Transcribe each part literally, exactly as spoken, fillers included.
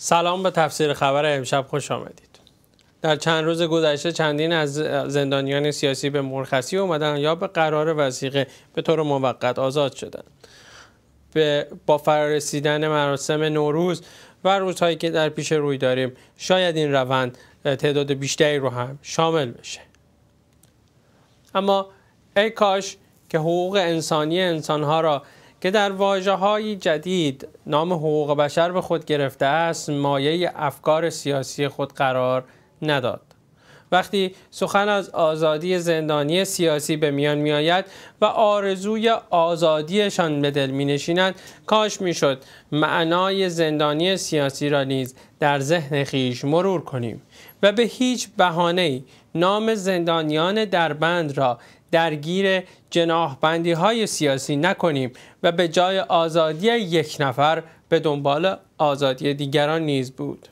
سلام، به تفسیر خبر امشب خوش آمدید. در چند روز گذشته چندین از زندانیان سیاسی به مرخصی اومدن یا به قرار وثیقه به طور موقت آزاد شدند. به با فرارسیدن مراسم نوروز و روزهایی که در پیش روی داریم، شاید این روند تعداد بیشتری رو هم شامل بشه. اما ای کاش که حقوق انسانی انسانها را که در واژه‌های جدید نام حقوق بشر به خود گرفته است مایه افکار سیاسی خود قرار نداد. وقتی سخن از آزادی زندانی سیاسی به میان می آید و آرزوی آزادیشان به دل می نشیند، کاش می شد معنای زندانی سیاسی را نیز در ذهن خیش مرور کنیم و به هیچ بهانه‌ای نام زندانیان دربند را درگیر جناحبندی های سیاسی نکنیم و به جای آزادی یک نفر به دنبال آزادی دیگران نیز بود.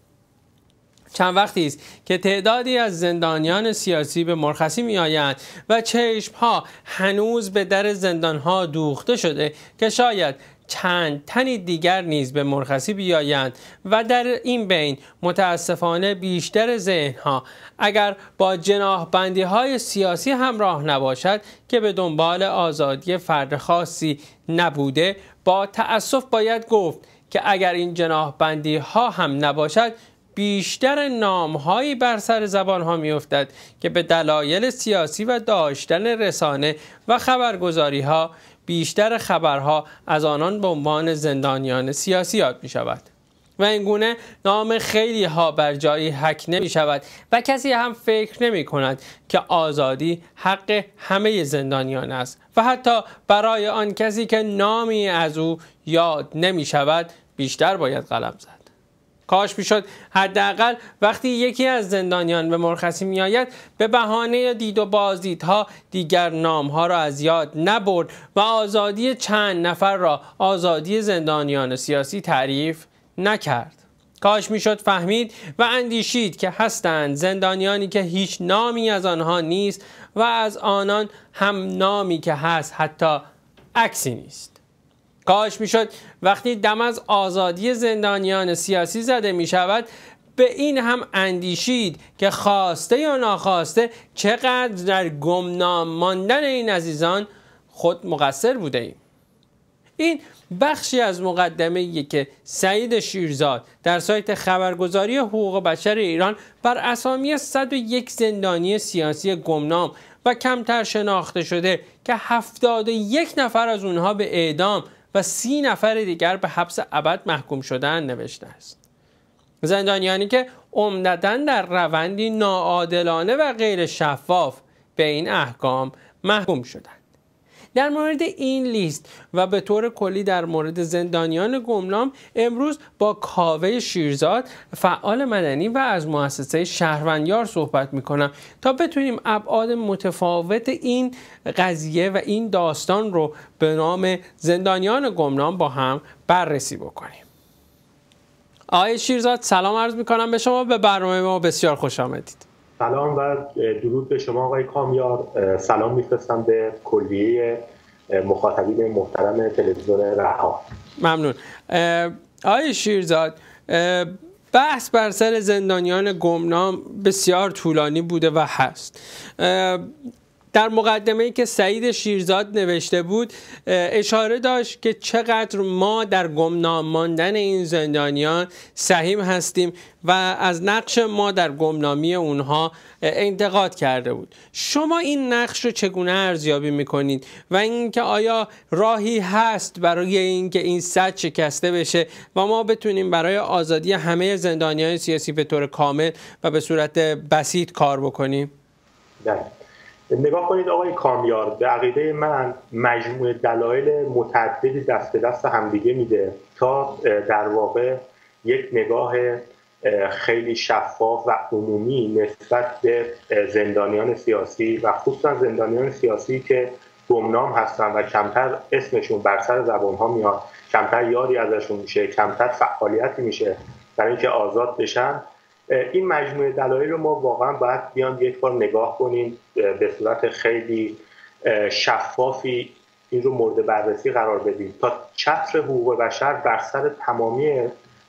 چند وقتی است که تعدادی از زندانیان سیاسی به مرخصی می آیند و چشمها هنوز به در زندانها دوخته شده که شاید چند تنی دیگر نیز به مرخصی بیایند و در این بین متاسفانه بیشتر ذهنها اگر با جناحبندی های سیاسی همراه نباشد که به دنبال آزادی فرد خاصی نبوده، با تأسف باید گفت که اگر این جناحبندی ها هم نباشد، بیشتر نامهایی بر سر زبان ها می افتد که به دلایل سیاسی و داشتن رسانه و خبرگزاری ها بیشتر خبرها از آنان به عنوان زندانیان سیاسی یاد می شود و این گونه نام خیلی ها بر جایی حک نمی شود و کسی هم فکر نمی کند که آزادی حق همه زندانیان است و حتی برای آن کسی که نامی از او یاد نمی شود بیشتر باید قلم زد. کاش میشد حداقل وقتی یکی از زندانیان به مرخصی می آید به بهانه دید و بازدیدها دیگر نامها را از یاد نبرد و آزادی چند نفر را آزادی زندانیان سیاسی تعریف نکرد. کاش میشد فهمید و اندیشید که هستند زندانیانی که هیچ نامی از آنها نیست و از آنان هم نامی که هست حتی عکسی نیست. کاش میشد وقتی دم از آزادی زندانیان سیاسی زده می شود به این هم اندیشید که خواسته یا ناخواسته چقدر در گمنام ماندن این عزیزان خود مقصر بوده ایم. این بخشی از مقدمه‌ای که سعید شیرزاد در سایت خبرگزاری حقوق بشر ایران بر اسامی صد و یک زندانی سیاسی گمنام و کمتر شناخته شده که هفتاد و یک نفر از اونها به اعدام و سی نفر دیگر به حبس ابد محکوم شدن نوشته است. زندانیانی که عمدتاً در روندی ناعادلانه و غیر شفاف به این احکام محکوم شدند. در مورد این لیست و به طور کلی در مورد زندانیان گمنام امروز با کاوه شیرزاد فعال مدنی و از مؤسسه شهروندیار صحبت میکنم تا بتونیم ابعاد متفاوت این قضیه و این داستان رو به نام زندانیان گمنام با هم بررسی بکنیم. آقای شیرزاد سلام عرض میکنم به شما، به برنامه ما بسیار خوش آمدید. سلام و درود به شما آقای کامیار. سلام میفرستم به کلیه مخاطبین محترم تلویزیون رها. ممنون. آقای شیرزاد، بحث بر سر زندانیان گمنام بسیار طولانی بوده و هست. در مقدمه‌ای که سعید شیرزاد نوشته بود اشاره داشت که چقدر ما در گمنام ماندن این زندانیان سهیم هستیم و از نقش ما در گمنامی اونها انتقاد کرده بود. شما این نقش رو چگونه ارزیابی میکنید و اینکه آیا راهی هست برای اینکه این سد شکسته بشه و ما بتونیم برای آزادی همه زندانیان سیاسی به طور کامل و به صورت بسیط کار بکنیم؟ نه. نگاه کنید آقای کامیار، به عقیده من مجموعه دلایل متعددی دست به دست همدیگه میده تا در واقع یک نگاه خیلی شفاف و عمومی نسبت به زندانیان سیاسی و خصوصا زندانیان سیاسی که گمنام هستن و کمتر اسمشون بر سر زبانها میاد، کمتر یادی ازشون میشه، کمتر فعالیتی میشه برای اینکه آزاد بشن. این مجموعه دلایل رو ما واقعا باید بیان یک بار نگاه کنیم، به صورت خیلی شفافی این رو مورد بررسی قرار بدیم تا چتر حقوق بشر بر سر تمامی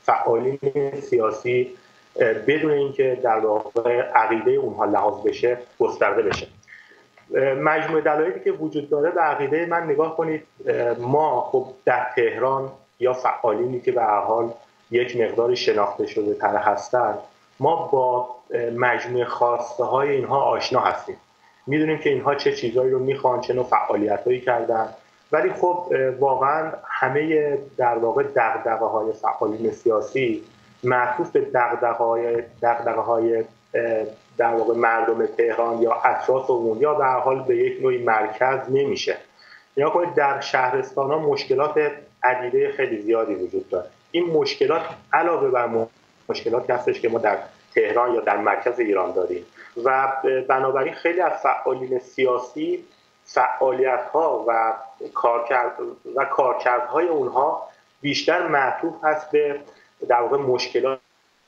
فعالین سیاسی بدون اینکه در واقع عقیده اونها لحاظ بشه گسترده بشه. مجموعه دلایلی که وجود داره به عقیده من نگاه کنید، ما خب در تهران یا فعالینی که به هر حال یک مقداری شناخته شده تر هستند، ما با مجموعه خواسته های اینها آشنا هستیم، میدونیم که اینها چه چیزایی رو میخوان، چه نوع فعالیتایی کردن، ولی خب واقعا همه در واقع دغدغه های فعالین سیاسی معطوف به دغدغه های دغدغه های در واقع مردم تهران یا اطراف اون یا به هر حال به یک نوعی مرکز نمیشه. نگاه کنید در شهرستان ها مشکلات عدیده خیلی زیادی وجود داره. این مشکلات علاوه بر مشکلاتی هستش که ما در تهران یا در مرکز ایران داریم و بنابراین خیلی از فعالین سیاسی فعالیت‌ها و کارکرد و کارکردهای اونها بیشتر معطوف هست به در واقع مشکلات.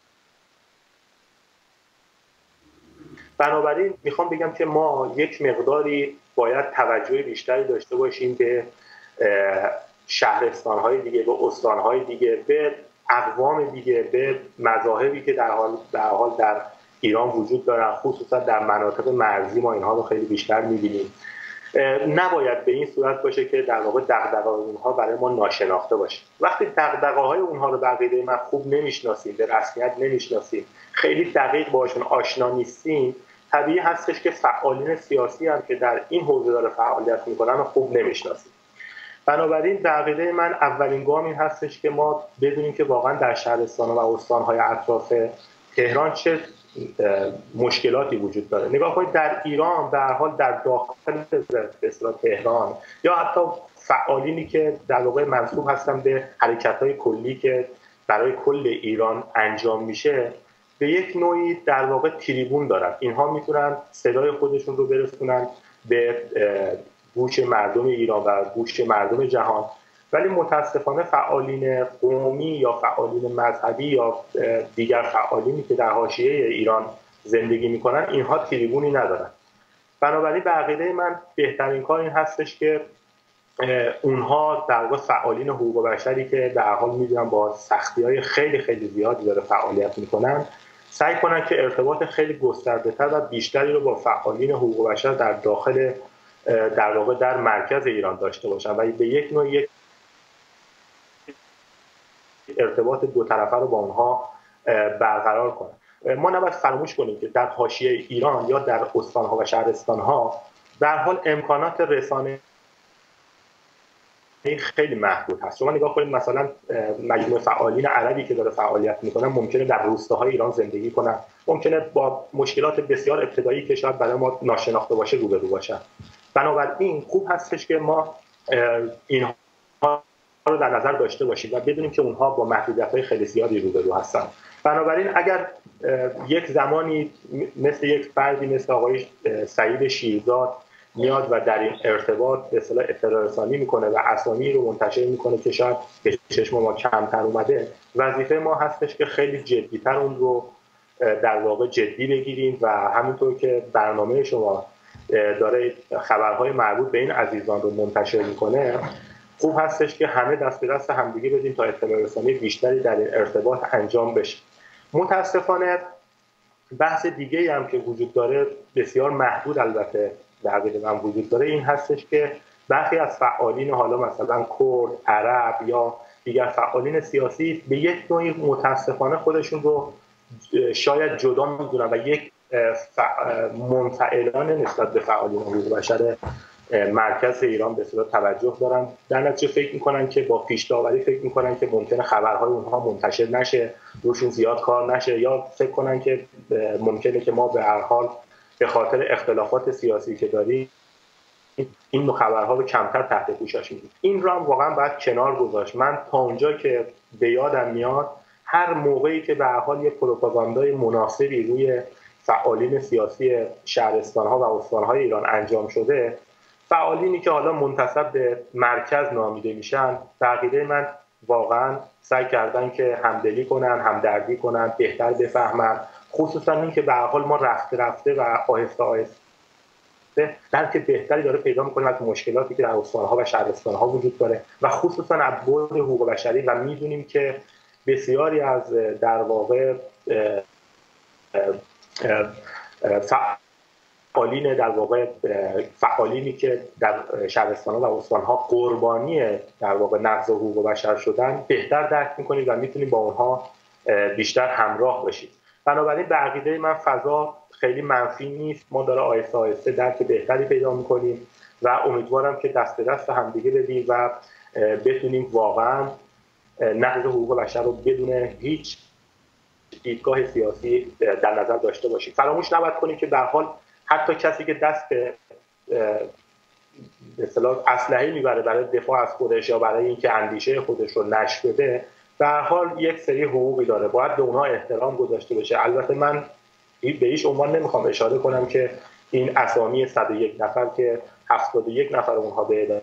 بنابراین میخوام بگم که ما یک مقداری باید توجه بیشتری داشته باشیم به شهرستان‌های دیگه، به استان‌های دیگه، به اقوام دیگه، به مذاهبی که در حال در حال در ایران وجود دارن، خصوصا در مناطق مرزی ما اینها رو خیلی بیشتر می‌بینیم. نباید به این صورت باشه که در واقع دغدغه‌های اونها برای ما ناشناخته باشه. وقتی دغدغه‌های اونها رو به عقیده من خوب نمی‌شناسیم، به رسمیت نمی‌شناسیم، خیلی دقیق باشون آشنا نیستیم، طبیعی هستش که فعالین سیاسی هم که در این حوزه داره فعالیت می‌کنن خوب نمی‌شناسیم. بنابراین به عقیده من اولین گام این هستش که ما بدونیم که واقعا در شهرستان و استان‌های اطراف تهران چه مشکلاتی وجود داره. نگاه کنید در ایران به هر حال در داخل اصطلاح تهران یا حتی فعالینی که در واقع منسوب هستن به حرکت‌های کلی که برای کل ایران انجام میشه، به یک نوعی در واقع تریبون دارن. اینها میتونن صدای خودشون رو برسونن به گوش مردم ایران و گوش مردم جهان، ولی متاسفانه فعالین قومی یا فعالین مذهبی یا دیگر فعالینی که در حاشیه ایران زندگی میکنن اینها تریبونی ندارن. بنابراین به عقیده من بهترین کار این هستش که اونها در واقع فعالین حقوق بشری که در حال میدونن با سختی‌های خیلی خیلی زیادی داره فعالیت میکنن، سعی کنن که ارتباط خیلی گسترده‌تر و بیشتری رو با فعالین حقوق بشر در داخل در واقع در مرکز ایران داشته باشن و به یک نوع یک ارتباط دو طرفه رو با اونها برقرار کنن. ما نباید فراموش کنیم که در حاشیه ایران یا در استان‌ها و شهرستان‌ها به هر حال امکانات رسانه خیلی محدود هست. شما نگاه کنید مثلا مجموعه فعالین عربی که داره فعالیت میکنن ممکنه در روستاهای ایران زندگی کنن، ممکنه با مشکلات بسیار ابتدایی که شاید برای ما ناشناخته باشه روبرو باشن. بنابراین خوب هستش که ما اینها رو در نظر داشته باشیم و بدونیم که اونها با محدودیت‌های خیلی زیادی روبرو هستن. بنابراین اگر یک زمانی مثل یک فردی مثل آقای سعید شیرزاد میاد و در این ارتباط به اصطلاح اطلاع رسانی میکنه و اسامی رو منتشر میکنه که شاید به چشم ما کمتر اومده، وظیفه ما هستش که خیلی جدی‌تر اون رو در واقع جدی بگیریم و همینطور که برنامه شما داره خبرهای مربوط به این عزیزان رو منتشر میکنه، خوب هستش که همه دست به دست همدیگه بدیم تا اطلاع رسانی بیشتری در این ارتباط انجام بشه. متاسفانه بحث دیگه هم که وجود داره بسیار محدود البته در عقیده من وجود داره، این هستش که برخی از فعالین حالا مثلا کرد، عرب یا دیگر فعالین سیاسی به یک نوعی متاسفانه خودشون رو شاید جدا میدونن و یک منفعلانه نسبت به فعالین حقوق بشر مرکز ایران به صورت توجه دارن. در نتیجه فکر میکنن که با پیش داوری فکر میکنن که ممکنه خبرهای اونها منتشر نشه، روشون زیاد کار نشه، یا فکر کنن که ممکنه که ما به هر حال به خاطر اختلافات سیاسی که داریم این نوع خبرها رو کمتر تحت پوشش میدیم. این رو هم واقعا باید کنار گذاشت. من تا اونجا که به یادم میاد هر موقعی که به هر حال یه پروپاگاندای مناسبی روی فعالین سیاسی شهرستان‌ها و استان‌های ایران انجام شده، فعالینی که حالا منتسب به مرکز نامیده میشن، به عقیده من واقعا سعی کردن که همدلی کنن، همدردی کنن، بهتر بفهمن، خصوصا این که به هر حال ما رفته رفته و آهسته آهسته درک بهتری داره پیدا میکنیم از مشکلاتی که در استان‌ها و شهرستان‌ها وجود داره و خصوصا از بعد حقوق بشری و میدونیم که بسیاری از در واقع فعالین در واقع فعالینی که در شهرستان‌ها و استان‌ها قربانی در واقع نقض حقوق بشر شدن بهتر درک می‌کنید و می‌تونید با اونها بیشتر همراه باشید. بنابراین به عقیده من فضا خیلی منفی نیست، ما داره آهسته آهسته درک بهتری پیدا می‌کنیم و امیدوارم که دست به دست همدیگه بدیم و بتونیم واقعا نقض حقوق بشر رو بدون هیچ دیدگاه سیاسی در نظر داشته باشیم. فراموش نباید کنیم که به هر حال حتی کسی که دست به به اصطلاح اسلحه میبره برای دفاع از خودش یا برای اینکه اندیشه خودش رو نشر بده، به هر حال یک سری حقوقی داره، باید به اونها احترام گذاشته بشه. البته من به هیچ عنوان نمیخوام اشاره کنم که این اسامی صد و یک نفر که هفتاد و یک نفر اونها به اعدام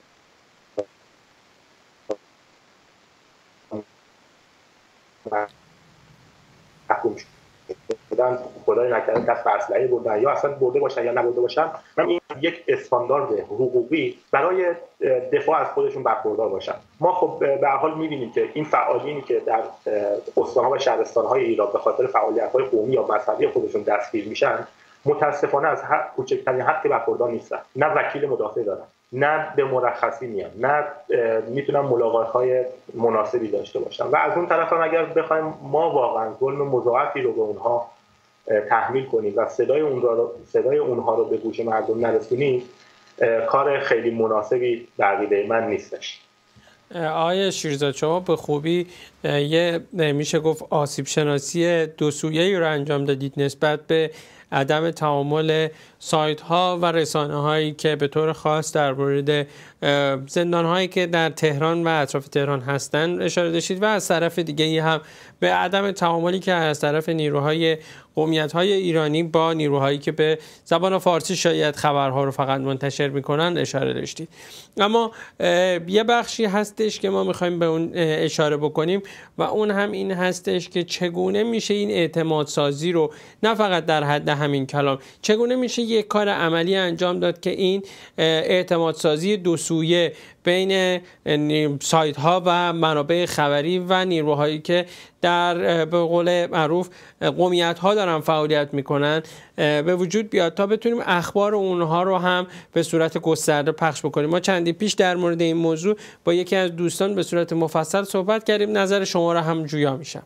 محکوم شدن، خدای نکرده دست به اسلحه بردن یا اصلا برده باشن یا نبرده باشن، من این یک استاندارد حقوقی برای دفاع از خودشون برخوردار باشن. ما خب به هر حال می‌بینیم که این فعالینی که در استان‌ها و شهرستان‌های ایران به خاطر فعالیت‌های قومی یا مذهبی خودشون دستگیر میشن، متاسفانه از هر کوچکترین حقی برخوردار نیستن، نه وکیل مدافع دارن، نه به مرخصی میان، نه میتونن ملاقات‌های مناسبی داشته باشن. و از اون طرف هم اگر بخوایم ما واقعا ظلم مضاعفی رو به اونها تحمیل کنیم و صدای اونها رو صدای اونها رو به گوش مردم نرسونیم، کار خیلی مناسبی در عقیده من نیستش. آقای شیرزاد، شما به خوبی یه میشه گفت آسیب شناسی دو سویه‌ای رو انجام دادید نسبت به عدم تعامل سایت ها و رسانه هایی که به طور خاص در مورد زندان هایی که در تهران و اطراف تهران هستند اشاره داشتید و از طرف دیگه هم به عدم تعاملی که از طرف نیروهای قومیت های ایرانی با نیروهایی که به زبان فارسی شاید خبرها رو فقط منتشر میکنن اشاره داشتید. اما یه بخشی هستش که ما میخوایم به اون اشاره بکنیم و اون هم این هستش که چگونه میشه این اعتماد سازی رو نه فقط در حد همین کلام، چگونه میشه یک کار عملی انجام داد که این اعتماد سازی دو سویه بین سایت ها و منابع خبری و نیروهایی که در به قول معروف قومیت ها دارن فعالیت میکنن به وجود بیاد تا بتونیم اخبار اونها رو هم به صورت گسترده پخش بکنیم. ما چندی پیش در مورد این موضوع با یکی از دوستان به صورت مفصل صحبت کردیم، نظر شما رو هم جویا میشم.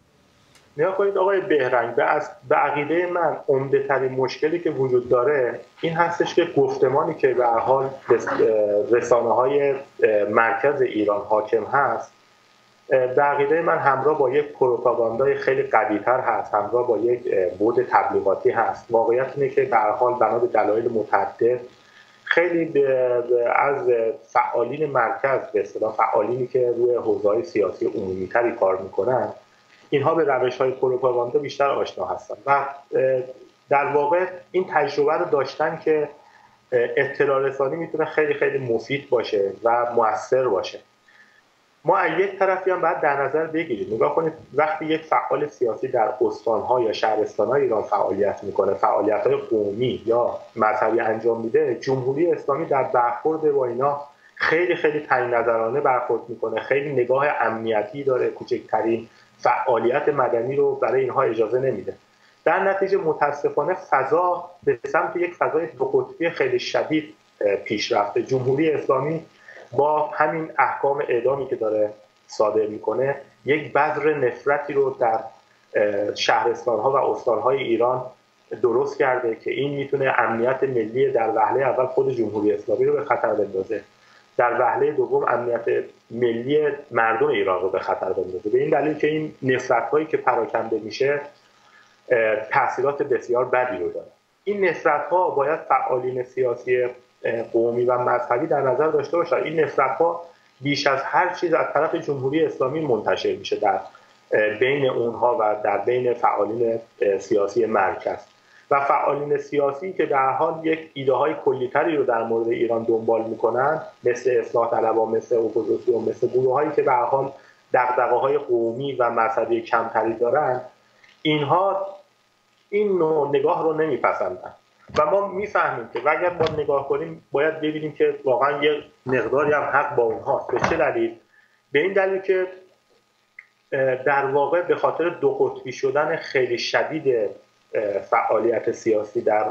نگاه کنید آقای بهرنگ، به عقیده من عمده ترین مشکلی که وجود داره این هستش که گفتمانی که به هر حال رسانه های مرکز ایران حاکم هست به عقیده من همراه با یک پروپاگاندای خیلی قوی‌تر هست، همراه با یک بعد تبلیغاتی هست. واقعیت اینه که به هر حال بنا به دلایل متعدد خیلی از فعالین مرکز، به اصطلاح فعالینی که روی حوزه‌های سیاسی عمومی‌تری کار میکنن، اینها به روش‌های پروپاگاندا بیشتر آشنا هستن و در واقع این تجربه رو داشتن که اطلاع رسانی میتونه خیلی خیلی مفید باشه و مؤثر باشه. ما از یک طرفی هم باید در نظر بگیرید، نگاه کنید وقتی یک فعال سیاسی در استان‌ها یا شهرستان‌های ایران فعالیت میکنه، فعالیت‌های قومی یا مذهبی انجام میده، جمهوری اسلامی در برخورد با اینا خیلی خیلی تنگ نظرانه برخورد میکنه، خیلی نگاه امنیتی داره، کوچکترین فعالیت مدنی رو برای اینها اجازه نمیده. در نتیجه متاسفانه فضا به سمت یک فضای دو قطبی خیلی شدید پیش رفته. جمهوری اسلامی با همین احکام اعدامی که داره صادر میکنه یک بذر نفرتی رو در شهرستان‌ها و استان‌های ایران درست کرده که این میتونه امنیت ملی در وهله اول خود جمهوری اسلامی رو به خطر بندازه، در وهله دوم امنیت ملی مردم ایران رو به خطر بندازه، به این دلیل که این نفرت‌هایی که پراکنده میشه تأثیرات بسیار بدی رو داره. این نفرت‌ها باید فعالین سیاسی قومی و مذهبی در نظر داشته باشن. این نفرت‌ها بیش از هر چیز از طرف جمهوری اسلامی منتشر میشه در بین اونها و در بین فعالین سیاسی مرکز و فعالین سیاسی که در حال یک ایده های کلی‌تری رو در مورد ایران دنبال میکنن، مثل اصلاح طلبها، مثل اپوزیسیون، مثل گروه‌هایی که به هر حال دغدغه‌های قومی و مذهبی کمتری دارن، اینها این نوع نگاه رو نمیپسندن و ما میفهمیم که اگر ما نگاه کنیم باید ببینیم که واقعا یه مقداری هم حق با اونهاست. به چه دلیل؟ به این دلیل که در واقع به خاطر دو قطبی شدن خیلی شدید فعالیت سیاسی در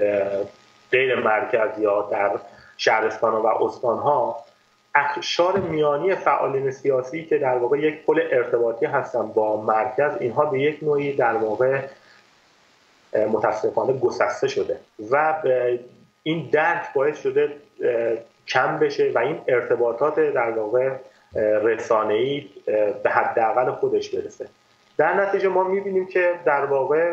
غیر مرکز یا در شهرستان‌ها و استان‌ها، اقشار میانی فعالین سیاسی که در واقع یک پل ارتباطی هستن با مرکز، اینها به یک نوعی در واقع متاسفانه گسسته شده و این درک باعث شده کم بشه و این ارتباطات در واقع رسانه‌ای به حداقل خودش برسه. در نتیجه ما می‌بینیم که در واقع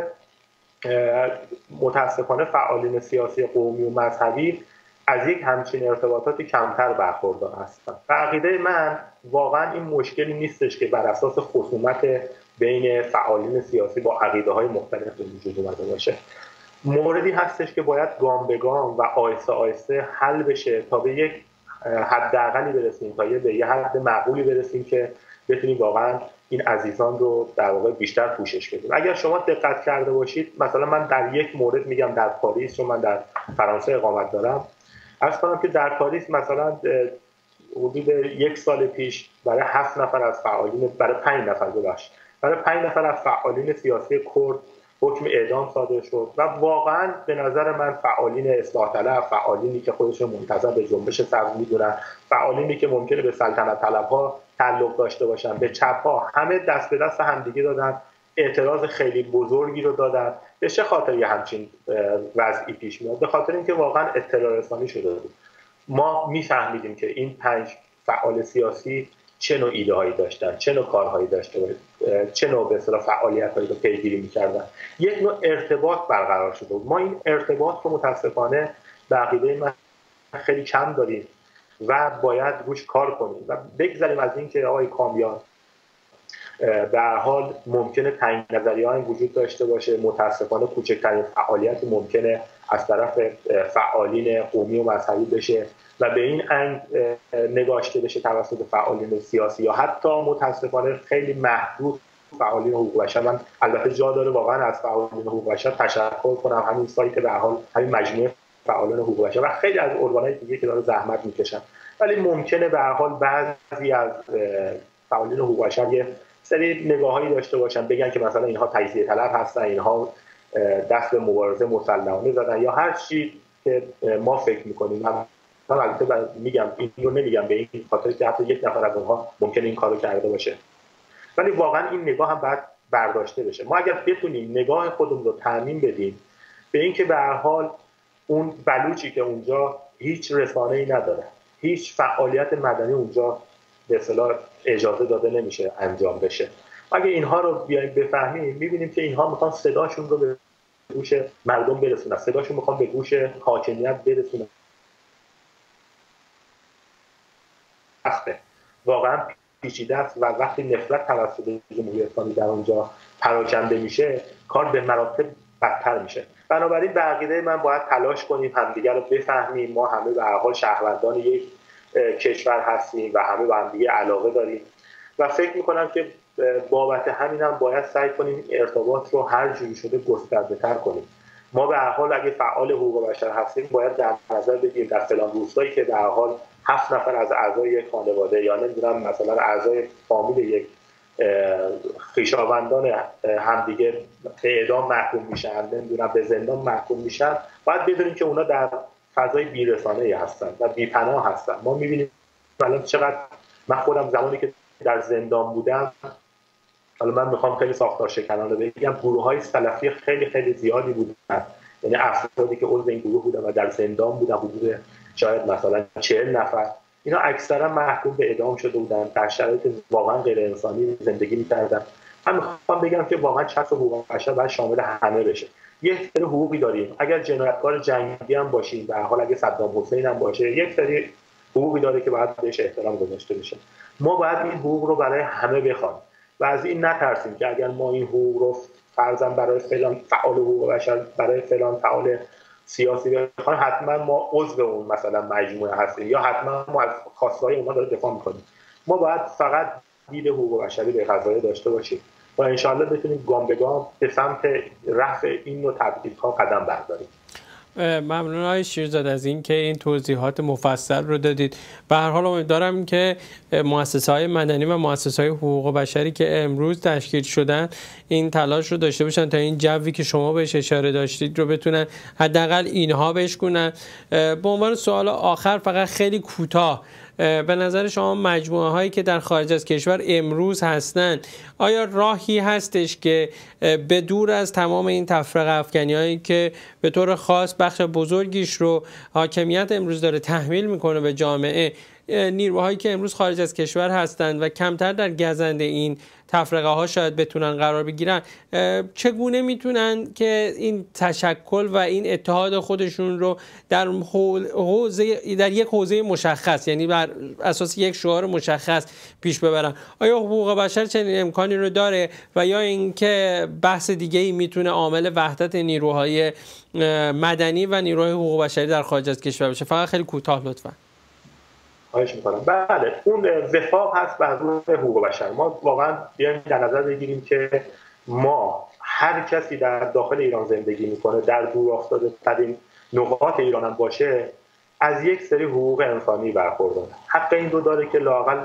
متاسفانه فعالین سیاسی قومی و مذهبی از یک همچین ارتباطاتی کمتر برخوردار هستند. و عقیده من واقعا این مشکلی نیستش که بر اساس خصومت بین فعالین سیاسی با عقیده‌های مختلف به وجود اومده باشه. موردی هستش که باید گام به گام و آهسته آهسته حل بشه تا به یک حداقلی برسیم، تا به یه حد معقولی برسیم که بتونیم واقعا این عزیزان رو در واقع بیشتر پوشش بدیم. اگر شما دقت کرده باشید، مثلا من در یک مورد میگم در پاریس، چون من در فرانسه اقامت دارم، عرض کنم که در پاریس مثلا حدود یک سال پیش برای هفت نفر از فعالین برای پنج نفر ببخشید برای پنج نفر از فعالین سیاسی کرد حکم اعدام صادر شد و واقعا به نظر من فعالین اصلاح طلب، فعالینی که خودشون منتظر به جنبش سبز میدونن، فعالینی که ممکنه به سلطنت طلب‌ها تعلق داشته باشن، به چپ‌ها، همه دست به دست همدیگه دادن، اعتراض خیلی بزرگی رو دادن. به چه خاطر یه همچین وضعی پیش میاد؟ به خاطر اینکه واقعا اطلاع رسانی شده بود. ما میفهمیدیم که این پنج فعال سیاسی چه نوع ایده هایی داشتن، چه نوع کارهایی داشته، چه نوع به اصطلاح فعالیت هایی رو پیگیری میکردن. یک نوع ارتباط برقرار شده بود. ما این ارتباط رو متاسفانه به عقیده من خیلی کم داریم و باید روش کار کنیم و بگذاریم از این که آقای کامیار به هر حال ممکنه تنگ نظریه‌ای وجود داشته باشه، متاسفانه کوچکترین فعالیت ممکنه از طرف فعالین قومی و مذهبی بشه و به این انگ نگاشته بشه توسط فعالین سیاسی یا حتی متاسفانه خیلی محدود فعالین حقوق بشر. من البته جا داره واقعا از فعالین حقوق بشر تشکر کنم، همین سایت به هر حال همین مجموعه فعالین حقوق بشر و خیلی از ارگان‌های دیگه که داره زحمت میکشن، ولی ممکنه به هر حال بعضی از فعالین حقوق بشر یه سری نگاهایی داشته باشن، بگن که مثلا اینها تجزیه طلب هستن، اینها دست به مبارزه مسلحانه زدن یا هر چی که ما فکر میکنیم. من البته میگم این رو نمیگم به این خاطر که حتی یک نفر از اونها ممکنه این کارو کرده باشه، ولی واقعا این نگاه هم باید برداشته بشه. ما اگر بتونیم نگاه خودمون رو تعمیم بدیم به این که به هر حال اون بلوچی که اونجا هیچ رسانه‌ای نداره، هیچ فعالیت مدنی اونجا به اصطلاح اجازه داده نمیشه انجام بشه، اگه اینها رو بیایم بفهمیم میبینیم که اینها میخوان صداشون رو به گوش مردم برسونن، صداشون میخوان به گوش حاکمیت برسونن. واقعا پیچیده است و وقتی نفرت توسط جمهوری اسلامی در اونجا پراکنده میشه کار به مراتب بدتر میشه. بنابراین به عقیده من باید تلاش کنیم همدیگر رو بفهمیم. ما همه به هر حال شهروندان یک کشور هستیم و همه به هم دیگه علاقه داریم و فکر میکنم که بابت همینم هم باید سعی کنیم ارتباط رو هر جوری شده گسترده‌تر کنیم. ما به هر حال اگه فعال حقوق بشر هستیم باید در نظر بگیریم در فلان روستایی که به هر حال هفت نفر از اعضای یک خانواده یا نمیدونم مثلا اعضای فامیل یک خویشاوندان همدیگه به اعدام محکوم میشن، نمیدونم به زندان محکوم میشن، باید بدونیم که اونا در فضای بی‌رسانه‌ای هستن و بی‌پناه هستن. ما می‌بینیم الان چقدر، من خودم زمانی که در زندان بودم، حالا من میخوام خیلی ساختار شکنانه بگم، گروه‌های سلفی خیلی خیلی زیادی بودن، یعنی افرادی که عضو این گروه بودن و در زندان بودن حدود شاید مثلا چهل نفر، اینا اکثرا محکوم به اعدام شده بودن، در شرایط واقعا غیر انسانی زندگی می‌کردن. من میخوام بگم که واقعا چتر حقوق بشر باید شامل همه بشه. یک سری حقوقی داریم، اگر جنایتکار جنگی هم باشیم، به هر حال اگه صدام حسین هم باشه، یک سری حقوقی داره که باید بهش احترام گذاشته بشه. ما باید این حقوق رو برای همه بخوایم و از این نترسیم که اگر ما این حقوق رو فرضاً برای فلان فعال حقوق بشر، برای فلان فعال سیاسی بخوایم، حتما ما عضو اون مثلا مجموعه هستیم یا حتما ما از خواسته‌های اونها داره دفاع می‌کنیم. ما باید فقط دید حقوق بشری به قضایا داشته باشیم و انشاءالله بتونیم گام به گام به سمت رفع این نوع تبعیض‌ها قدم برداریم. ممنون آقای شیرزاد از این که این توضیحات مفصل رو دادید. به هر حال امیدوارم که مؤسسه‌های مدنی و مؤسسه‌های حقوق بشری که امروز تشکیل شدن این تلاش رو داشته باشن تا این جوی که شما بهش اشاره داشتید رو بتونن حداقل اینها بشکنن. به عنوان سوال آخر فقط خیلی کوتاه، به نظر شما مجموعه هایی که در خارج از کشور امروز هستند آیا راهی هستش که به دور از تمام این تفرقه افکنی هایی که به طور خاص بخش بزرگیش رو حاکمیت امروز داره تحمیل میکنه به جامعه، نیروهایی که امروز خارج از کشور هستند و کمتر در گزند این تفرقه ها شاید بتونن قرار بگیرن، چگونه میتونن که این تشکل و این اتحاد خودشون رو در حوزه در یک حوزه مشخص، یعنی بر اساس یک شعار مشخص پیش ببرن؟ آیا حقوق بشر چنین امکانی رو داره و یا اینکه بحث دیگه ای میتونه عامل وحدت نیروهای مدنی و نیروهای حقوق بشری در خارج از کشور بشه؟ فقط خیلی کوتاه لطفا. خواهش میکنم. بله، اون وفاق هست بر روی حقوق بشر. ما واقعا بیایم در نظر بگیریم که ما هر کسی در داخل ایران زندگی میکنه، در دور افتاده ترین نقاط ایران هم باشه، از یک سری حقوق انسانی برخورداره. حق این رو داره که لااقل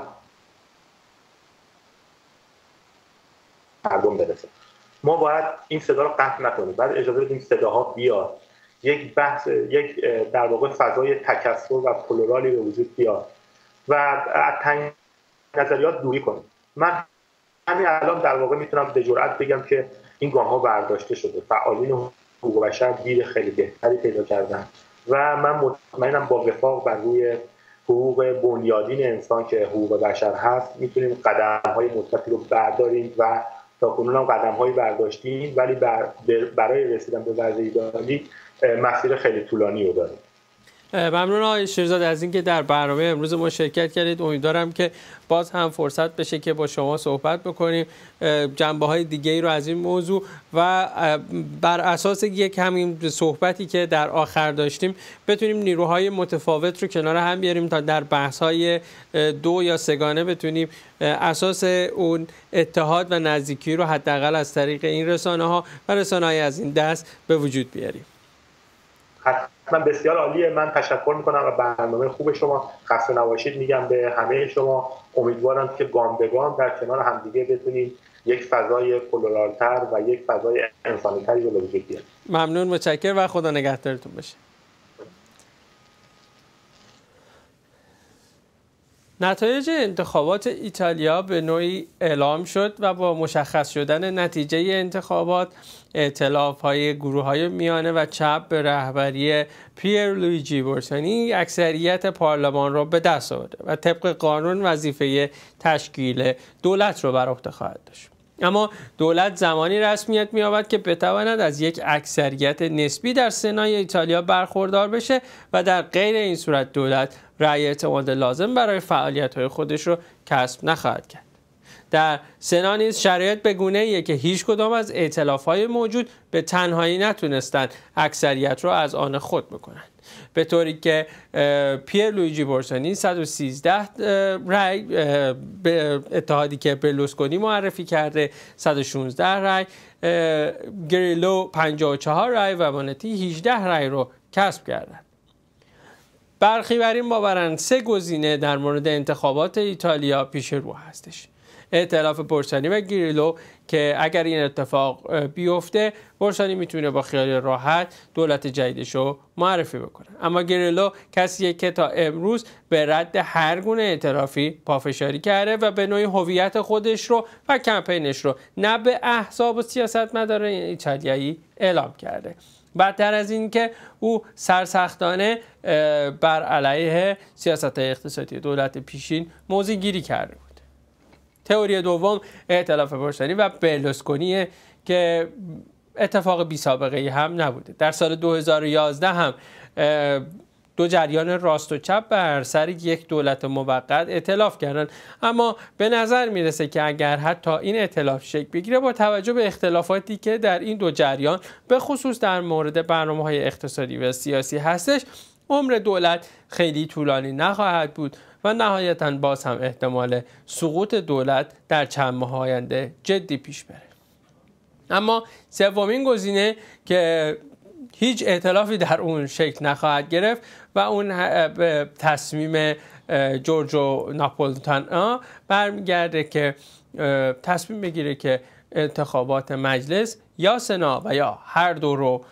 مردم برسه. ما باید این صدا رو قطع نکنیم، بعد اجازه بدیم صداها بیاد، یک بحث، یک در واقع فضای تکثر و پلورالی به وجود بیاد و از تنگ نظریات دوری کنیم. من همین الان در واقع میتونم به جرئت بگم که این گام ها برداشته شده. فعالین حقوق بشر دید خیلی بهتری پیدا کردن و من مطمئنم با وفاق بر روی حقوق بنیادین انسان که حقوق بشر هست میتونیم قدم های مثبتی رو برداریم و تا کنون هم قدم هایی برداشتیم، ولی بر برای رسیدن به وضع ایدئالی مسیر خیلی طولانی رو داریم. ممنون آقای شیرزاد از اینکه در برنامه امروز ما شرکت کردید. امیدوارم که باز هم فرصت بشه که با شما صحبت بکنیم جنبه های دیگه ای رو از این موضوع و بر اساس یک همین صحبتی که در آخر داشتیم بتونیم نیروهای متفاوت رو کنار هم بیاریم تا در بحث های دو یا سگانه بتونیم اساس اون اتحاد و نزدیکی رو حداقل از طریق این رسانه ها و رسانه های از این دست به وجود بیاریم. حتما بسیار عالیه. من تشکر میکنم و برنامه خوب شما. خسته نباشید میگم به همه شما. امیدوارم که گام به گام در کنار همدیگه بتونیم یک فضای پلورالتر و یک فضای انسانی‌تری رو به وجود بیاریم. ممنون، متشکرم و خدا نگهدارتون باشه. نتایج انتخابات ایتالیا به نوعی اعلام شد و با مشخص شدن نتیجه انتخابات ائتلاف‌های گروه‌های میانه و چپ به رهبری پیر لویجی بورسانی اکثریت پارلمان را به دست آورده و طبق قانون وظیفه تشکیل دولت را بر عهده خواهد داشت. اما دولت زمانی رسمیت می‌یابد که بتواند از یک اکثریت نسبی در سنای ایتالیا برخوردار بشه و در غیر این صورت دولت رأی اعتماد لازم برای فعالیت‌های خودش رو کسب نخواهد کرد. در سنا نیز شرایط به گونه‌ایه که هیچ کدام از ائتلاف‌های موجود به تنهایی نتونستند اکثریت را از آن خود بکنند، به طوری که پیر لویجی بورسانی صد و سیزده رای به اتحادی که برلوسکونی معرفی کرده صد و شانزده رای، گریلو پنجاه و چهار رای و مانتی هجده رای رو کسب کردند. برخی بر این باورند سه گزینه در مورد انتخابات ایتالیا پیش رو هستش. ائتلاف بورسانی و گریلو که اگر این اتفاق بیفته بورسانی میتونه با خیال راحت دولت جدیدش رو معرفی بکنه، اما گریلو کسیه که تا امروز به رد هر گونه ائتلافی پافشاری کرده و به نوعی هویت خودش رو و کمپینش رو نه به احزاب و سیاستمداران ایتالیایی اعلام کرده. بدتر از این که او سرسختانه بر علیه سیاست اقتصادی دولت پیشین موضع گیری کرده بود. تئوری دوم ائتلاف بورسانی و برلوسکونی که اتفاق بی سابقه ای هم نبوده. در سال دو هزار و یازده هم دو جریان راست و چپ بر سر یک دولت موقت ائتلاف کردن، اما به نظر میرسه که اگر حتی این ائتلاف شکل بگیره با توجه به اختلافاتی که در این دو جریان به خصوص در مورد برنامه‌های اقتصادی و سیاسی هستش، عمر دولت خیلی طولانی نخواهد بود و نهایتاً باز هم احتمال سقوط دولت در چند ماه آینده جدی پیش بره. اما سومین گزینه که هیچ ائتلافی در اون شکل نخواهد گرفت و اون تصمیم جورجو ناپولتان برمیگرده که تصمیم بگیره که انتخابات مجلس یا سنا و یا هر دو رو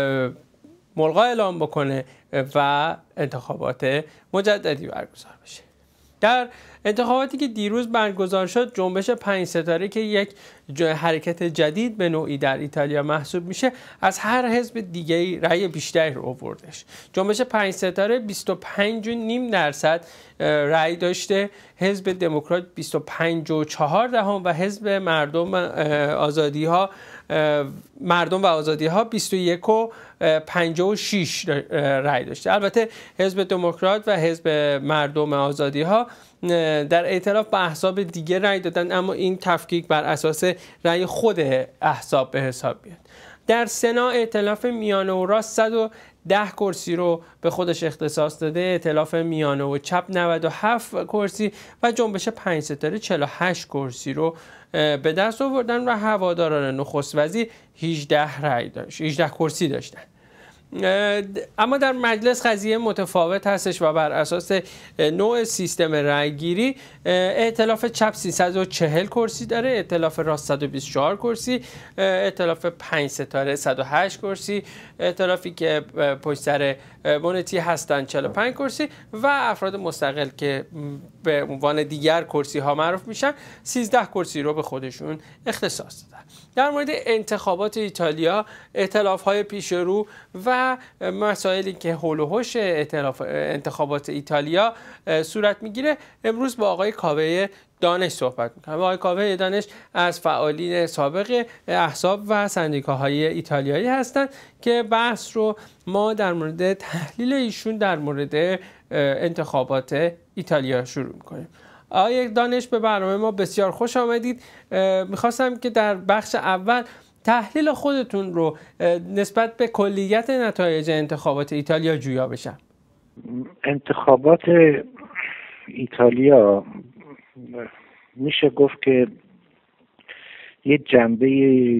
ملغا اعلام بکنه و انتخابات مجددی برگزار بشه. در انتخاباتی که دیروز برگزار شد، جنبش پنج ستاره که یک حرکت جدید به نوعی در ایتالیا محسوب میشه، از هر حزب دیگه‌ای رأی بیشتری رو آوردش. جنبش پنج ستاره بیست و پنج و نیم درصد رأی داشته، حزب دموکرات بیست و پنج و چهار دهم و حزب مردم آزادی ها مردم و آزادی ها بیست و یک و پنجاه و شش رأی داشته. البته حزب دموکرات و حزب مردم آزادی ها در ائتلاف با احزاب دیگه رأی دادن، اما این تفکیک بر اساس رأی خود احزاب به حساب میاد. در سنا ائتلاف میانه و راست صد و ده کرسی رو به خودش اختصاص داده، ائتلاف میانه و چپ نود و هفت کرسی و جنبش پنج ستاره چهل و هشت کرسی رو به دست آوردن و هواداران نخست وزیر هجده رأی داشت، هجده کرسی داشتن. اما در مجلس قضیه متفاوت هستش و بر اساس نوع سیستم رأیگیری ائتلاف چپ سیصد و چهل کرسی داره، ائتلاف راست صد و بیست و چهار کرسی، ائتلاف پنج ستاره صد و هشت کرسی، ائتلافی که پشت سر مونتی هستن چهل و پنج کرسی و افراد مستقل که به عنوان دیگر کرسی ها معروف میشن سیزده کرسی رو به خودشون اختصاص دادن. در مورد انتخابات ایتالیا، ائتلاف های پیش رو و مسائلی که حول و حوش انتخابات ایتالیا صورت میگیره، امروز با آقای کاوه دانش صحبت میکنم. آقای کاوه دانش از فعالین سابق احزاب و سندیکاهای ایتالیایی هستند که بحث رو ما در مورد تحلیل ایشون در مورد انتخابات ایتالیا شروع میکنیم. آقای دانش به برنامه ما بسیار خوش آمدید. میخواستم که در بخش اول تحلیل خودتون رو نسبت به کلیت نتایج انتخابات ایتالیا جویا بشم. انتخابات ایتالیا میشه گفت که یه جنبه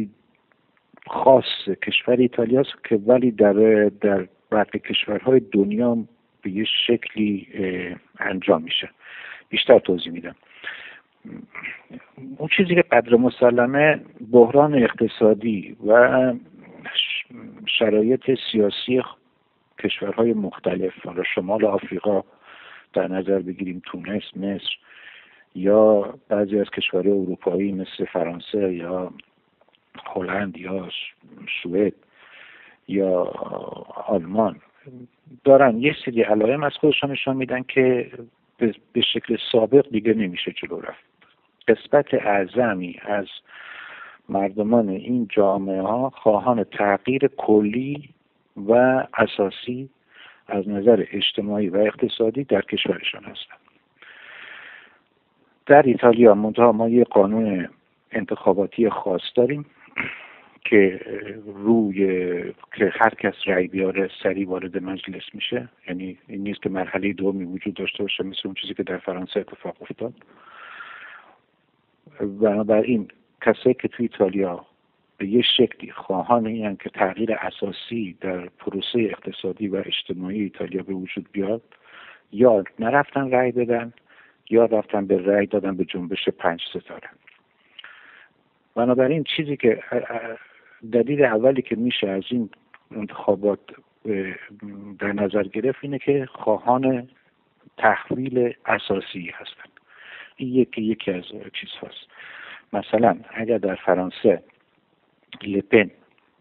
خاص کشور ایتالیا است که ولی در در باقی کشورهای دنیا به یه شکلی انجام میشه. بیشتر توضیح میدم. اون چیزی که قدر مسلمه بحران اقتصادی و شرایط سیاسی کشورهای مختلف، حالا شمال آفریقا در نظر بگیریم، تونس، مصر یا بعضی از کشورهای اروپایی مثل فرانسه یا هلند یا سوئد یا آلمان، دارن یه سری علائم از خودشان نشان میدن که به شکل سابق دیگه نمیشه جلو رفت. قسمت اعظمی از مردمان این جامعه ها خواهان تغییر کلی و اساسی از نظر اجتماعی و اقتصادی در کشورشان هستند. در ایتالیا منتها ما یک قانون انتخاباتی خاص داریم که روی که هر کس رأی بیاره سریع وارد مجلس میشه. یعنی این نیست که مرحله دومی وجود داشته باشه مثل اون چیزی که در فرانسه اتفاق افتاد. بنابراین کسایی که توی ایتالیا به یه شکلی خواهان این که تغییر اساسی در پروسه اقتصادی و اجتماعی ایتالیا به وجود بیاد، یا نرفتن رأی بدن یا رفتن به رأی دادن به جنبش پنج ستاره. بنابراین چیزی که دلیل اولی که میشه از این انتخابات در نظر گرفت اینه که خواهان تحویل اساسی هستند. این یکی یکی از چیز هست. مثلا اگر در فرانسه لپن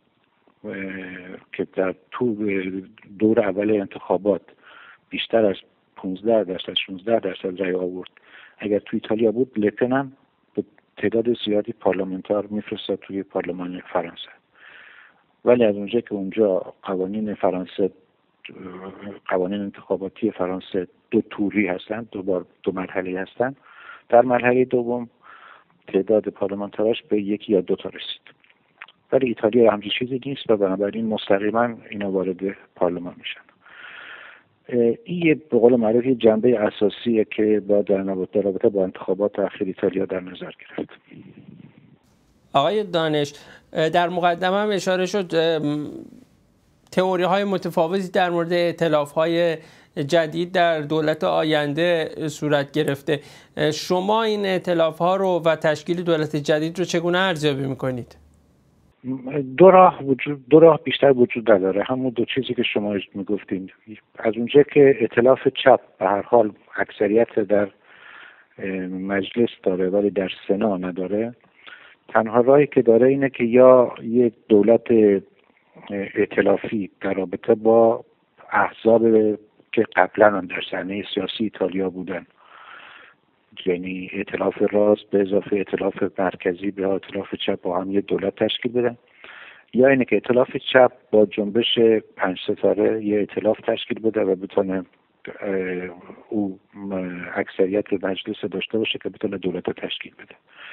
که در تو دور اول انتخابات بیشتر از پانزده درصد شانزده درصد رأی آورد، اگر تو ایتالیا بود لپن هم به تعداد زیادی پارلمانتار میفرستاد توی پارلمان فرانسه. ولی از اونجا که اونجا قوانین فرانسه قوانین انتخاباتی فرانسه دو توری هستند، دو بار دو مرحله هستند، در مرحله دوم تعداد پارلمانتاراش به یکی یا دو تا رسید. ولی ایتالیا همچین چیزی نیست و بنابراین مستقیما اینا وارد پارلمان میشن. این به قول معروف یه جنبه اساسیه که با در رابطه با انتخابات اخیر ایتالیا در نظر گرفت. آقای دانش، در مقدمه هم اشاره شد تئوری های متفاوتی در مورد ائتلاف های جدید در دولت آینده صورت گرفته. شما این ائتلاف ها رو و تشکیل دولت جدید رو چگونه ارزیابی میکنید؟ دو راه وجود دو راه بیشتر وجود نداره. همون دو چیزی که شما میگفتین. از اونجا که ائتلاف چپ به هر حال اکثریت در مجلس داره ولی در سنا نداره، تنها راهی که داره اینه که یا یک دولت ائتلافی در رابطه با احزاب که قبلا در صحنه سیاسی ایتالیا بودن، یعنی ائتلاف راست به اضافه ائتلاف مرکزی به ائتلاف چپ با هم یک دولت تشکیل بدن، یا اینه که ائتلاف چپ با جنبش پنج ستاره یه ائتلاف تشکیل بده و بتونه او اکثریت مجلس داشته باشه که بتونه دولت تشکیل بده.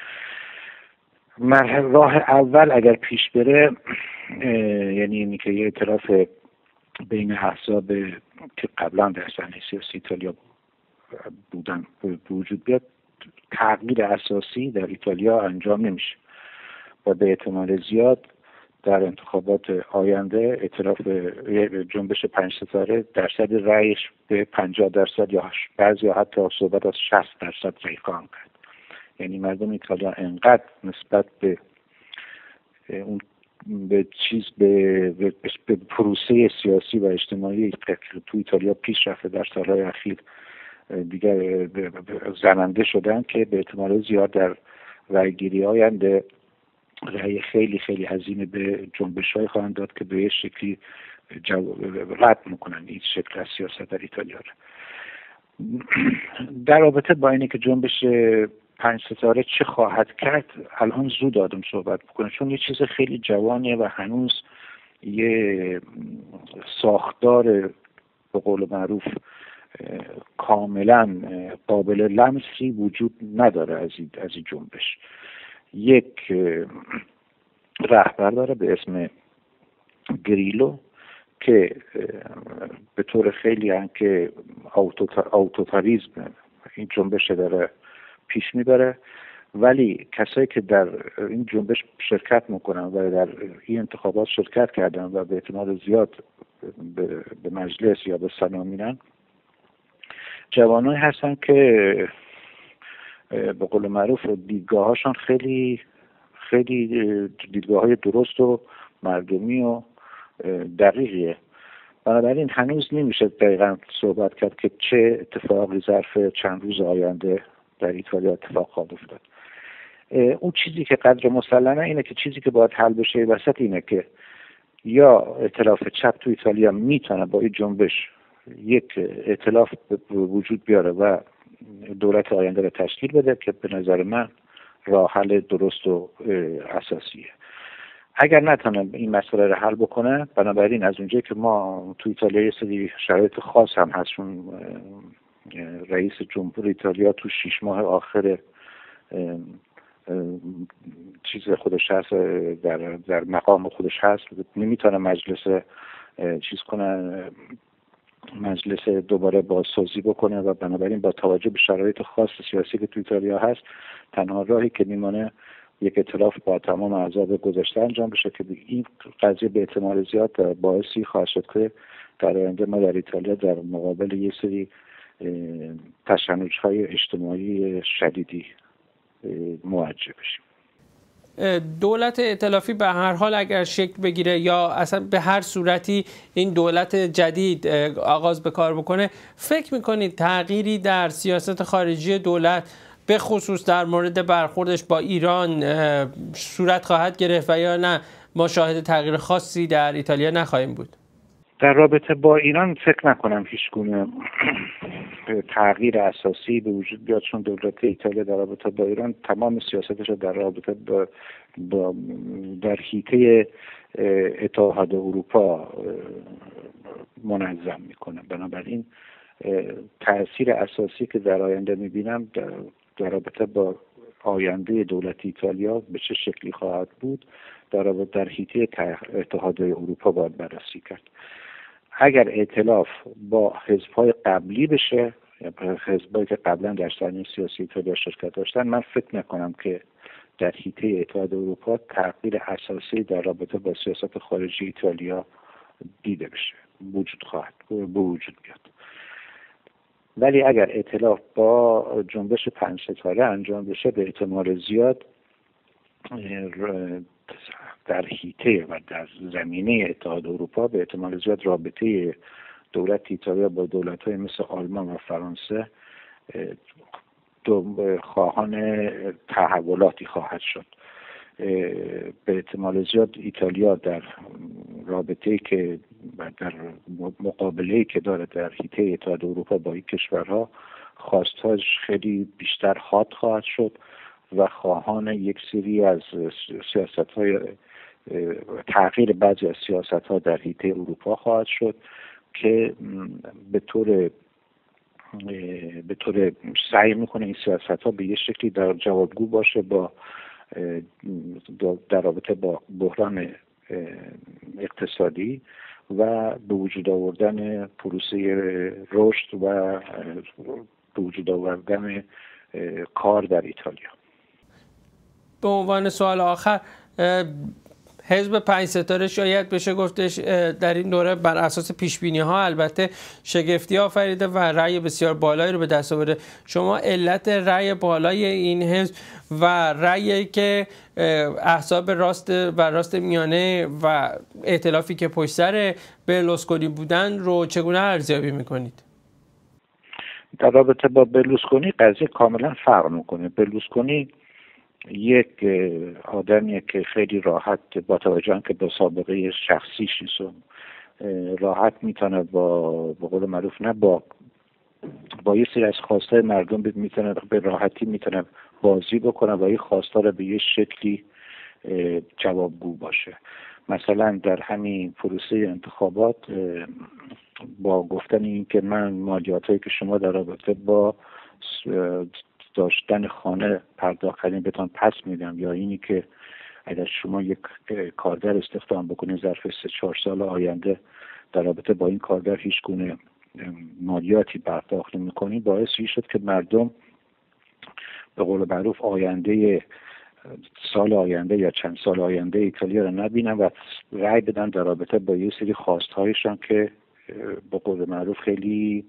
راه اول اگر پیش بره، یعنی اینی که یه ائتلاف بین احزاب که قبلا در صحنه سیاسی ایتالیا بودن وجود بیاد، تغییر اساسی در ایتالیا انجام نمیشه و به احتمال زیاد در انتخابات آینده ائتلاف جنبش پنج ستاره درصد رأیش به پنجاه درصد یا بعضی حتی صحبت از شصت درصد رأی خواهند کرد. یعنی مردم ایتالیا انقدر نسبت به اون به چیز به, به, به پروسه سیاسی و اجتماعی که تو ایتالیا پیش رفته در سالهای اخیر دیگر زننده شدن که به احتمال زیاد در رأیگیری آینده رأی خیلی خیلی عظیمی به جنبش‌های خواهند داد که به یه شکلی رد میکنن این شکل از سیاست در ایتالیا را. در رابطه با اینه که جنبش پنج ستاره چه خواهد کرد، الان زود آدم صحبت بکنه، چون یه چیز خیلی جوانیه و هنوز یه ساختار به قول معروف کاملا قابل لمسی وجود نداره از این از این جنبش. یک رهبر داره به اسم گریلو که به طور خیلی هم که اوتوتاریسم این جنبش داره پیش میبره، ولی کسایی که در این جنبش شرکت میکنن و در این انتخابات شرکت کردن و به احتمال زیاد به مجلس یا به سنا میرن، جوانایی هستن که به قول معروف دیدگاهاشون خیلی خیلی دیدگاه‌های درست و مردمی و دقیقیه. بنابراین هنوز نمیشه دقیقاً صحبت کرد که چه اتفاقی ظرف چند روز آینده در ایتالیا اتفاق خواهد افتاد. اون چیزی که قدر مسلمه اینه که چیزی که باید حل بشه وسط اینه که یا ائتلاف چپ تو ایتالیا میتونه با این جنبش یک ائتلاف وجود بیاره و دولت آینده رو تشکیل بده که به نظر من راه حل درست و اساسیه. اگر نتونه این مسئله رو حل بکنه، بنابراین از اونجایی که ما تو ایتالیا یه سری شرایط خاص هم هست، چون رئیس جمهور ایتالیا تو شش ماه آخر چیز خودش هست، در در مقام خودش هست، نمیتونه مجلس چیز کنه، مجلس دوباره بازسازی بکنه و بنابراین با توجه به شرایط خاص سیاسی که تو ایتالیا هست، تنها راهی که میمونه یک ائتلاف با تمام احزاب گذشته انجام بشه که این قضیه به احتمال زیاد باعثی خواهد شد که در آینده ما در ایتالیا در مقابل یه سری تشنج‌های اجتماعی شدیدی مواجه بشیم. دولت ائتلافی به هر حال اگر شکل بگیره یا اصلا به هر صورتی این دولت جدید آغاز به کار بکنه، فکر میکنید تغییری در سیاست خارجی دولت به خصوص در مورد برخوردش با ایران صورت خواهد گرفت و یا نه ما شاهد تغییر خاصی در ایتالیا نخواهیم بود؟ در رابطه با ایران فکر نکنم هیچ گونه تغییر اساسی به وجود بیاد، چون دولت ایتالیا در رابطه با ایران تمام سیاستش رو در رابطه با, با در حیطه اتحاد اروپا منظم میکنه. بنابراین تأثیر اساسی که در آینده میبینم در, در رابطه با آینده دولت ایتالیا به چه شکلی خواهد بود در رابطه در حیطه اتحاد اروپا باید بررسی کرد. اگر ائتلاف با حزب‌های قبلی بشه یا حزبایی که قبلا در صحنه سیاسی ایتالیا شرکت داشتن، من فکر نکنم که در حیطه اتحاد اروپا تغییر اساسی در رابطه با سیاست خارجی ایتالیا دیده بشه، وجود خواهد به وجود بیاد. ولی اگر ائتلاف با جنبش پنج ستاره انجام بشه، به احتمال زیاد در حیطه و در زمینه اتحاد اروپا به احتمال زیاد رابطه دولت ایتالیا با دولت‌های مثل آلمان و فرانسه خواهان تحولاتی خواهد شد. به احتمال زیاد ایتالیا در رابطه‌ای که در مقابله‌ای که داره در حیطه اتحاد اروپا با این کشورها، خواستهاش خیلی بیشتر حاد خواهد شد و خواهان یک سری از سیاست‌های تغییر بعضی از سیاست‌ها در حیطه اروپا خواهد شد که به طور به طور سعی میکنه این سیاست‌ها به یه شکلی در جوابگو باشه با در رابطه با بحران اقتصادی و به وجود آوردن پروسه رشد و به وجود آوردن کار در ایتالیا. به عنوان سوال آخر، حزب پنج ستاره شاید بشه گفتش در این دوره بر اساس پیش بینی ها البته شگفتی آفریده و رأی بسیار بالایی رو به دست آورده. شما علت رأی بالای این حزب و رأیی که احزاب راست و راست میانه و ائتلافی که پشت سر برلوسکونی بودن رو چگونه ارزیابی میکنید؟ در رابطه با برلوسکونی قضیه کاملا فرق میکنه. برلوسکونی یک آدمیه که خیلی راحت با توجه که با سابقه شخصیش راحت میتونه با به قول معروف نه با با یه سری از خواستای مردم میتونه به راحتی میتونه بازی بکنه و این خواستا رو به یه شکلی جوابگو باشه. مثلا در همین پروسه انتخابات با گفتن این که من مالیاتایی که شما در رابطه با داشتن خانه پرداخت کردین بهتون پس میدم، یا اینی که اگر شما یک کارگر استخدام بکنید ظرف سه چهار سال آینده در رابطه با این کارگر هیچ گونه مالیاتی پرداخت نمی‌کنید، باعث شد که مردم به قول معروف آینده سال آینده یا چند سال آینده ایتالیا رو نبینن و رأی بدن در رابطه با یه سری خواستهایشان که به قول معروف خیلی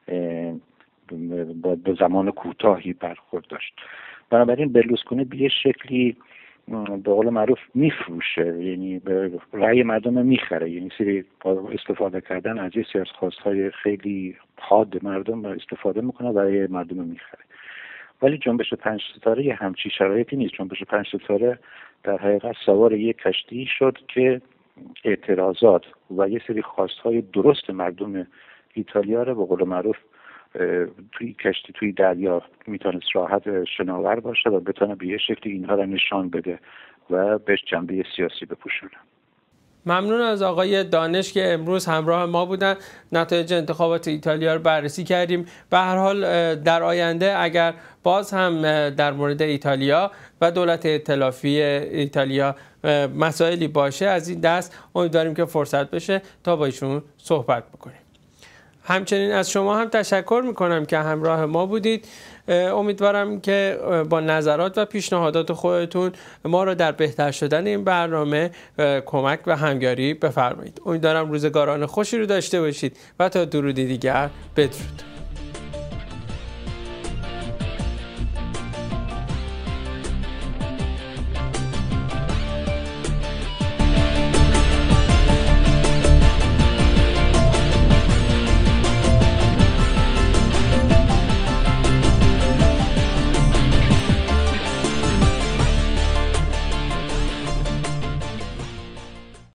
با به زمان کوتاهی برخورد داشت. بنابراین برلوسکونی به یه شکلی به قول معروف میفروشه، یعنی به رأی مردم میخره، یعنی سری استفاده کردن از یه سری از خواستهای خیلی حاد مردم استفاده میکنه و رأی مردم میخره. ولی جنبش پنج ستاره یه همچی شرایطی نیست. جنبش پنج ستاره در حقیقت سوار یک کشتی شد که اعتراضات و یه سری خواستهای درست مردم ایتالیا رو به قول معروف توی کشتی توی دریا میتونست راحت شناور باشه و بتونه به یه شکلی اینها رو نشان بده و بهش جنبه سیاسی بپوشونه. ممنون از آقای دانش که امروز همراه ما بودن. نتایج انتخابات ایتالیا رو بررسی کردیم. به هر حال در آینده اگر باز هم در مورد ایتالیا و دولت ائتلافی ایتالیا مسائلی باشه از این دست امیدواریم که فرصت بشه تا با ایشون صحبت بکنیم. همچنین از شما هم تشکر میکنم که همراه ما بودید. امیدوارم که با نظرات و پیشنهادات خودتون ما رو در بهتر شدن این برنامه کمک و همکاری بفرمایید. امیدوارم روزگاران خوشی رو داشته باشید و تا درودی دیگر بدرود.